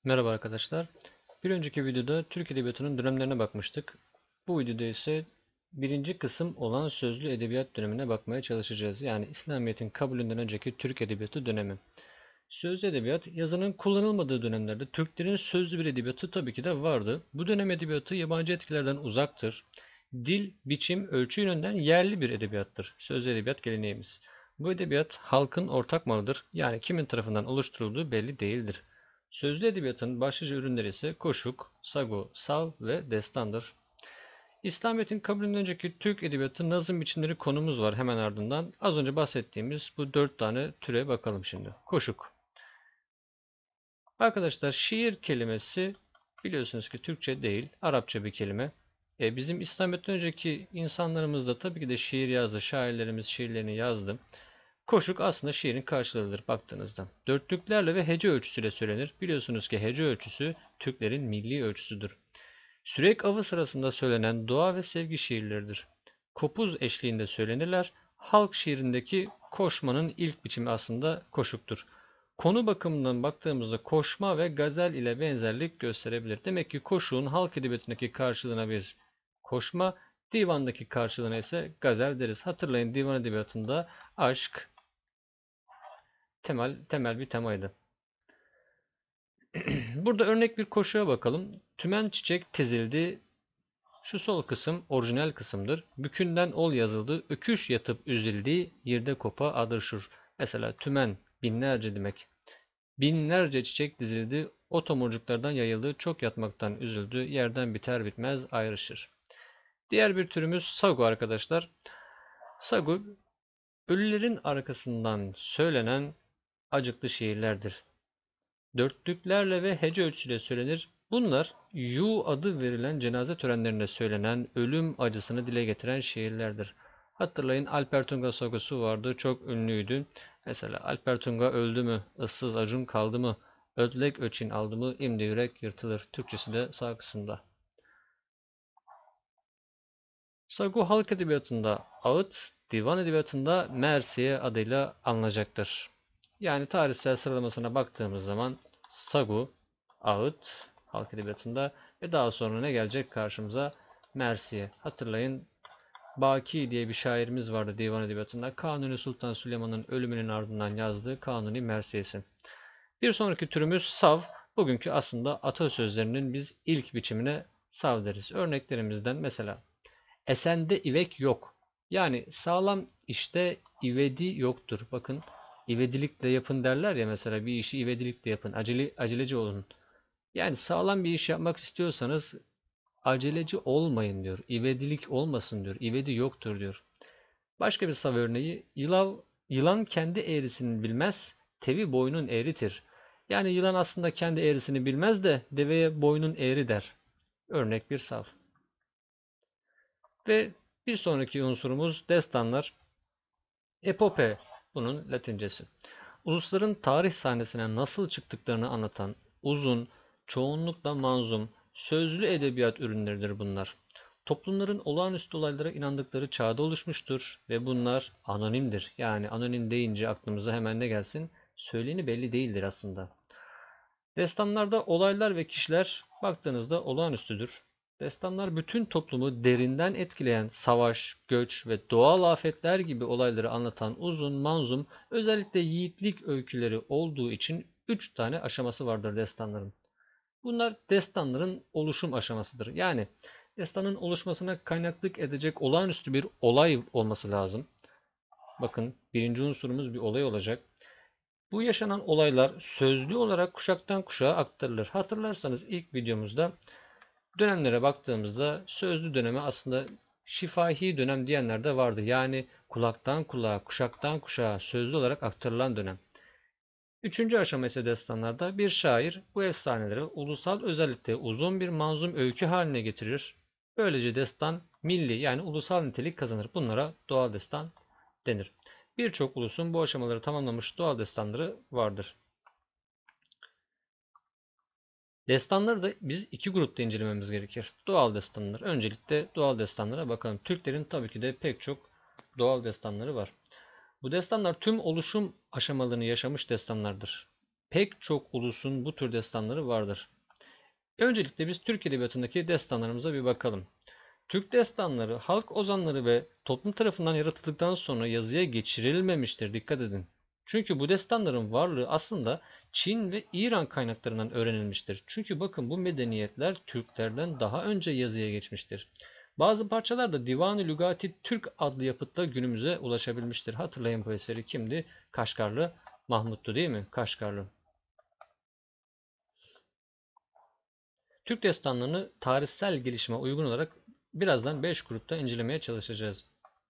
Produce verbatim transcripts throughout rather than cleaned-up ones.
Merhaba arkadaşlar. Bir önceki videoda Türk Edebiyatı'nın dönemlerine bakmıştık. Bu videoda ise birinci kısım olan sözlü edebiyat dönemine bakmaya çalışacağız. Yani İslamiyet'in kabulünden önceki Türk Edebiyatı dönemi. Sözlü edebiyat, yazının kullanılmadığı dönemlerde Türklerin sözlü bir edebiyatı tabii ki de vardı. Bu dönem edebiyatı yabancı etkilerden uzaktır. Dil, biçim, ölçü yönünden yerli bir edebiyattır. Sözlü edebiyat geleneğimiz. Bu edebiyat halkın ortak malıdır. Yani kimin tarafından oluşturulduğu belli değildir. Sözlü edebiyatın başlıca ürünleri ise koşuk, sago, sav ve destandır. İslamiyet'in kabulünden önceki Türk edebiyatı nazım biçimleri konumuz var hemen ardından. Az önce bahsettiğimiz bu dört tane türe bakalım şimdi. Koşuk. Arkadaşlar şiir kelimesi biliyorsunuz ki Türkçe değil, Arapça bir kelime. E, bizim İslamiyet'ten önceki insanlarımız da tabii ki de şiir yazdı. Şairlerimiz şiirlerini yazdı. Koşuk aslında şiirin karşılığıdır baktığınızda. Dörtlüklerle ve hece ölçüsüyle söylenir. Biliyorsunuz ki hece ölçüsü Türklerin milli ölçüsüdür. Sürek avı sırasında söylenen doğa ve sevgi şiirleridir. Kopuz eşliğinde söylenirler. Halk şiirindeki koşmanın ilk biçimi aslında koşuktur. Konu bakımından baktığımızda koşma ve gazel ile benzerlik gösterebilir. Demek ki koşuğun halk edebiyatındaki karşılığına bir koşma, divandaki karşılığına ise gazel deriz. Hatırlayın divan edebiyatında aşk temel temel bir temaydı. Burada örnek bir koşuğa bakalım. Tümen çiçek tizildi. Şu sol kısım orijinal kısımdır. Bükünden ol yazıldı. Öküş yatıp üzüldü. Yerde kopa adırşur. Mesela tümen binlerce demek. Binlerce çiçek dizildi. O tomurcuklardan yayıldı. Çok yatmaktan üzüldü. Yerden biter bitmez ayrışır. Diğer bir türümüz sagu arkadaşlar. Sagu ölülerin arkasından söylenen acıklı şiirlerdir. Dörtlüklerle ve hece ölçüsüyle söylenir. Bunlar yu adı verilen cenaze törenlerinde söylenen ölüm acısını dile getiren şiirlerdir. Hatırlayın Alper Tunga sagosu vardı. Çok ünlüydü. Mesela Alper Tunga öldü mü? Issız acun kaldı mı? Ödlek öçin aldı mı? İmdi yürek yırtılır. Türkçesi de sağ kısımda. Sagu halk edebiyatında ağıt, divan edebiyatında Mersiye adıyla anılacaktır. Yani tarihsel sıralamasına baktığımız zaman Sagu, ağıt halk edebiyatında ve daha sonra ne gelecek karşımıza? Mersiye. Hatırlayın Baki diye bir şairimiz vardı divan edebiyatında. Kanuni Sultan Süleyman'ın ölümünün ardından yazdığı Kanuni Mersiyesi. Bir sonraki türümüz sav. Bugünkü aslında atasözlerinin biz ilk biçimine sav deriz. Örneklerimizden mesela esende ivek yok. Yani sağlam işte ivedi yoktur. Bakın ivedilikle yapın derler ya mesela bir işi ivedilikle yapın. Acele, aceleci olun. Yani sağlam bir iş yapmak istiyorsanız aceleci olmayın diyor. İvedilik olmasın diyor. İvedi yoktur diyor. Başka bir sav örneği yılav, yılan kendi eğrisini bilmez, tevi boynun eğritir. Yani yılan aslında kendi eğrisini bilmez de deveye boynun eğri der. Örnek bir sav. Ve bir sonraki unsurumuz destanlar. Epope bunun latincesi. Ulusların tarih sahnesine nasıl çıktıklarını anlatan uzun, çoğunlukla manzum, sözlü edebiyat ürünleridir bunlar. Toplumların olağanüstü olaylara inandıkları çağda oluşmuştur ve bunlar anonimdir. Yani anonim deyince aklımıza hemen ne gelsin? Söyleni belli değildir aslında. Destanlarda olaylar ve kişiler baktığınızda olağanüstüdür. Destanlar bütün toplumu derinden etkileyen savaş, göç ve doğal afetler gibi olayları anlatan uzun, manzum, özellikle yiğitlik öyküleri olduğu için üç tane aşaması vardır destanların. Bunlar destanların oluşum aşamasıdır. Yani destanın oluşmasına kaynaklık edecek olağanüstü bir olay olması lazım. Bakın birinci unsurumuz bir olay olacak. Bu yaşanan olaylar sözlü olarak kuşaktan kuşağa aktarılır. Hatırlarsanız ilk videomuzda dönemlere baktığımızda sözlü döneme aslında şifahi dönem diyenler de vardı. Yani kulaktan kulağa, kuşaktan kuşağa sözlü olarak aktarılan dönem. Üçüncü aşama ise destanlarda bir şair bu efsaneleri ulusal özellikle uzun bir manzum öykü haline getirir. Böylece destan milli yani ulusal nitelik kazanır. Bunlara doğal destan denir. Birçok ulusun bu aşamaları tamamlamış doğal destanları vardır. Destanları da biz iki grupta incelememiz gerekir. Doğal destanlar. Öncelikle doğal destanlara bakalım. Türklerin tabii ki de pek çok doğal destanları var. Bu destanlar tüm oluşum aşamalarını yaşamış destanlardır. pek çok ulusun bu tür destanları vardır. Öncelikle biz Türk Edebiyatı'ndaki destanlarımıza bir bakalım. Türk destanları, halk ozanları ve toplum tarafından yaratıldıktan sonra yazıya geçirilmemiştir. Dikkat edin. Çünkü bu destanların varlığı aslında Çin ve İran kaynaklarından öğrenilmiştir. Çünkü bakın bu medeniyetler Türklerden daha önce yazıya geçmiştir. Bazı parçalar da Divan-ı Lügati Türk adlı yapıtla günümüze ulaşabilmiştir. Hatırlayın bu eseri kimdi? Kaşgarlı Mahmut'tu değil mi? Kaşgarlı. Türk destanlarını tarihsel gelişime uygun olarak birazdan beş grupta incelemeye çalışacağız.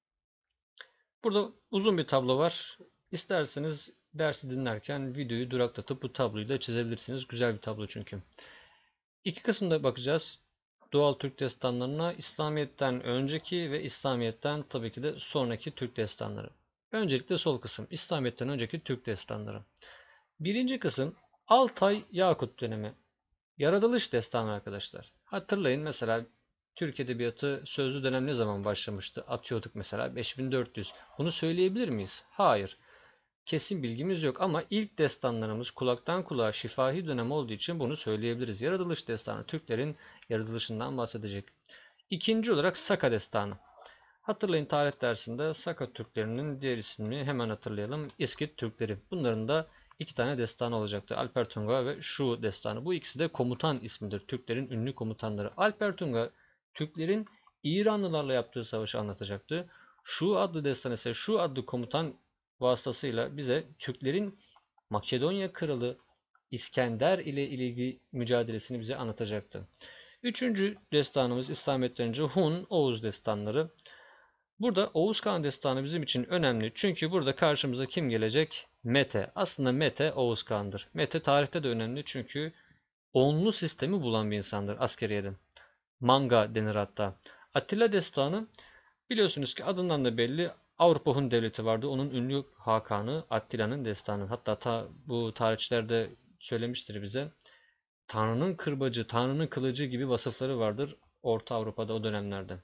Burada uzun bir tablo var. İsterseniz dersi dinlerken videoyu duraklatıp bu tabloyu da çizebilirsiniz. Güzel bir tablo çünkü. İki kısımda bakacağız. Doğal Türk destanlarına İslamiyet'ten önceki ve İslamiyet'ten tabii ki de sonraki Türk destanları. Öncelikle sol kısım İslamiyet'ten önceki Türk destanları. Birinci kısım Altay Yakut dönemi. Yaratılış destanı arkadaşlar. Hatırlayın mesela Türk Edebiyatı sözlü dönem ne zaman başlamıştı? Atıyorduk mesela beş bin dört yüz. Bunu söyleyebilir miyiz? Hayır. Kesin bilgimiz yok ama ilk destanlarımız kulaktan kulağa şifahi dönem olduğu için bunu söyleyebiliriz. Yaratılış destanı Türklerin yaratılışından bahsedecek. İkinci olarak Saka destanı. Hatırlayın tarih dersinde Saka Türklerinin diğer ismini hemen hatırlayalım. İskit Türkleri. Bunların da iki tane destanı olacaktı. Alper Tunga ve Şu destanı. Bu ikisi de komutan ismidir. Türklerin ünlü komutanları. Alper Tunga Türklerin İranlılarla yaptığı savaşı anlatacaktı. Şu adlı destan ise Şu adlı komutan vasıtasıyla bize Türklerin Makedonya kralı İskender ile ilgili mücadelesini bize anlatacaktı. Üçüncü destanımız İslamiyet'ten önce Hun, Oğuz destanları. Burada Oğuz Kağan destanı bizim için önemli. Çünkü burada karşımıza kim gelecek? Mete. Aslında Mete Oğuz Kağan'dır. Mete tarihte de önemli çünkü onlu sistemi bulan bir insandır askeriyede. Manga denir hatta. Atilla destanı biliyorsunuz ki adından da belli Avrupa Hun devleti vardı. Onun ünlü Hakan'ı Attila'nın destanı. Hatta ta, bu tarihçiler de söylemiştir bize. Tanrı'nın kırbacı, Tanrı'nın kılıcı gibi vasıfları vardır Orta Avrupa'da o dönemlerde.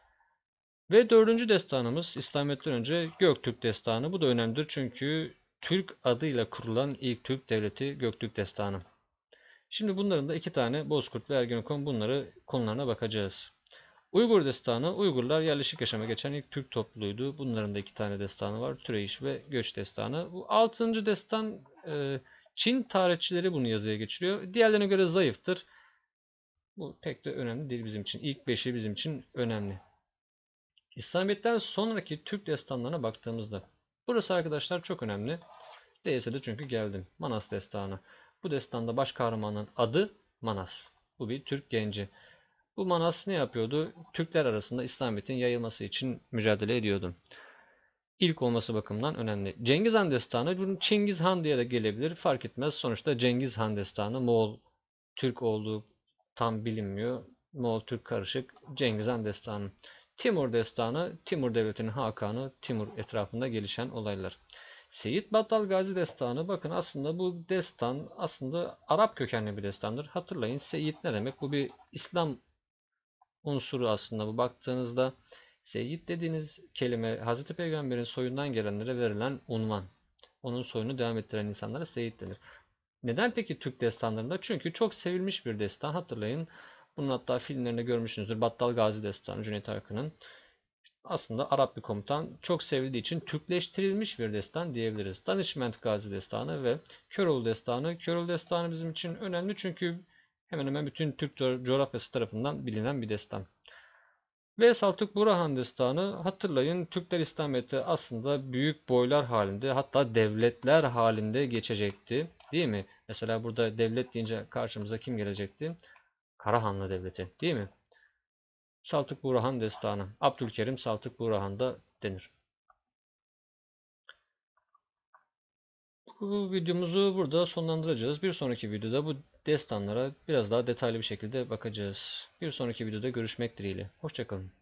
Ve dördüncü destanımız İslamiyet'ten önce Göktürk destanı. Bu da önemlidir çünkü Türk adıyla kurulan ilk Türk devleti Göktürk destanı. Şimdi bunların da iki tane Bozkurt ve Ergenekon bunları konularına bakacağız. Uygur destanı, Uygurlar yerleşik yaşama geçen ilk Türk topluluğuydu. Bunların da iki tane destanı var. Türeyiş ve Göç destanı. Bu altıncı destan e, Çin tarihçileri bunu yazıya geçiriyor. Diğerlerine göre zayıftır. Bu pek de önemli değil bizim için. İlk beşi bizim için önemli. İslamiyet'ten sonraki Türk destanlarına baktığımızda burası arkadaşlar çok önemli. Değilse de çünkü geldim. Manas destanı. Bu destanda baş kahramanın adı Manas. Bu bir Türk genci. Bu Manas ne yapıyordu? Türkler arasında İslamiyet'in yayılması için mücadele ediyordu. İlk olması bakımından önemli. Cengiz Han destanı, bunun Çingiz Han diye de gelebilir. Fark etmez. Sonuçta Cengiz Han destanı Moğol Türk olduğu tam bilinmiyor. Moğol Türk karışık Cengiz Han destanı. Timur destanı, Timur devletinin hakanı, Timur etrafında gelişen olaylar. Seyit Battal Gazi destanı, bakın aslında bu destan aslında Arap kökenli bir destandır. Hatırlayın Seyit ne demek? Bu bir İslam unsuru aslında bu. Baktığınızda Seyyid dediğiniz kelime Hazreti Peygamber'in soyundan gelenlere verilen unvan. Onun soyunu devam ettiren insanlara Seyyid denir. Neden peki Türk destanlarında? Çünkü çok sevilmiş bir destan. Hatırlayın. Bunun hatta filmlerinde görmüşsünüzdür. Battal Gazi destanı Cüneyt Arkın'ın. Aslında Arap bir komutan. Çok sevildiği için Türkleştirilmiş bir destan diyebiliriz. Danişment Gazi destanı ve Köroğlu destanı. Köroğlu destanı bizim için önemli çünkü hemen hemen bütün Türk coğrafyası tarafından bilinen bir destan. Ve Saltuk Burahan destanı, hatırlayın Türkler İslamiyet'e aslında büyük boylar halinde hatta devletler halinde geçecekti. Değil mi? Mesela burada devlet deyince karşımıza kim gelecekti? Karahanlı Devleti değil mi? Saltuk Burahan destanı. Abdülkerim Saltuk Burahan da denir. Bu videomuzu burada sonlandıracağız. Bir sonraki videoda bu destanlara biraz daha detaylı bir şekilde bakacağız. Bir sonraki videoda görüşmek dileğiyle. Hoşça kalın.